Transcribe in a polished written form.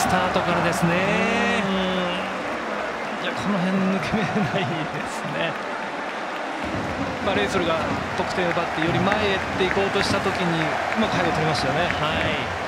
スタートからですね。 いや、この辺抜け目ないですね。レイソルが得点を奪ってより前へっていこうとした時にうまく背後を取りましたよね。 はい。